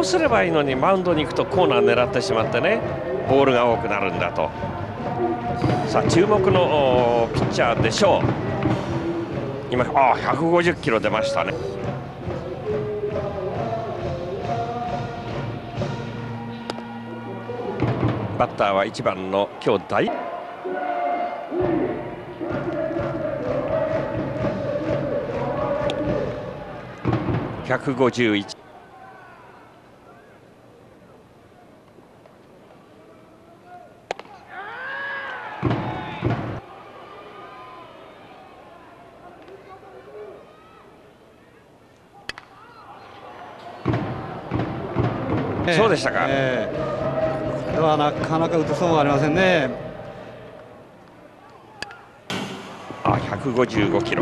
うすればいいのにマウンドに行くとコーナー狙ってしまってね、ボールが多くなるんだと。さあ注目のピッチャーでしょう。今150キロ出ましたね。バッターは1番の今日大151。そうでしたか。 これはなかなか打てそうもありませんね。 155キロ。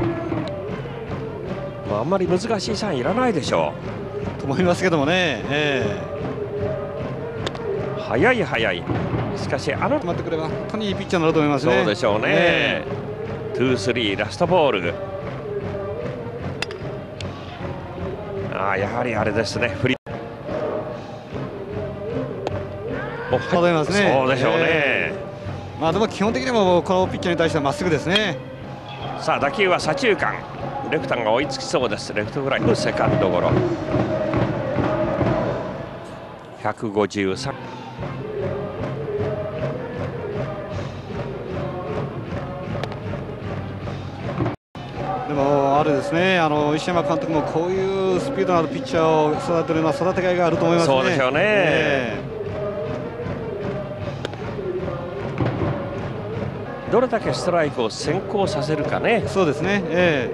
あんまり難しいサインいらないでしょう。と思いますけどもね。 速い速い。しかし決まってくれば本当にいいピッチャーになると思いますね。 そうでしょうね。2、3ラストボール。やはりあれですね。振り。 そうでますね。 そうでしょうね。 でも基本的にもこのピッチャーに対してはまっすぐですね。 さあ打球は左中間、レフトが追いつきそうです。レフトフライのセカンドゴロ。153。 でもあれですね、石山監督もこういうスピードのあるピッチャーを育てるような育てがいがあると思いますね。 そうでしょうね。どれだけストライクを先行させるかね。 そうですね。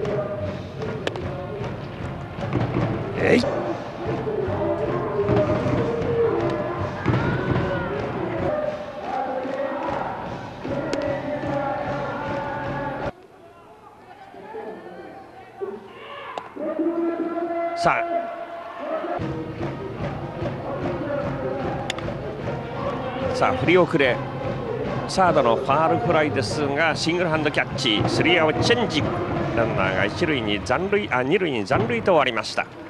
さあ振り遅れ、サードのファールフライですがシングルハンドキャッチ、スリーアウトチェンジ。ランナーが2塁に残塁と終わりました。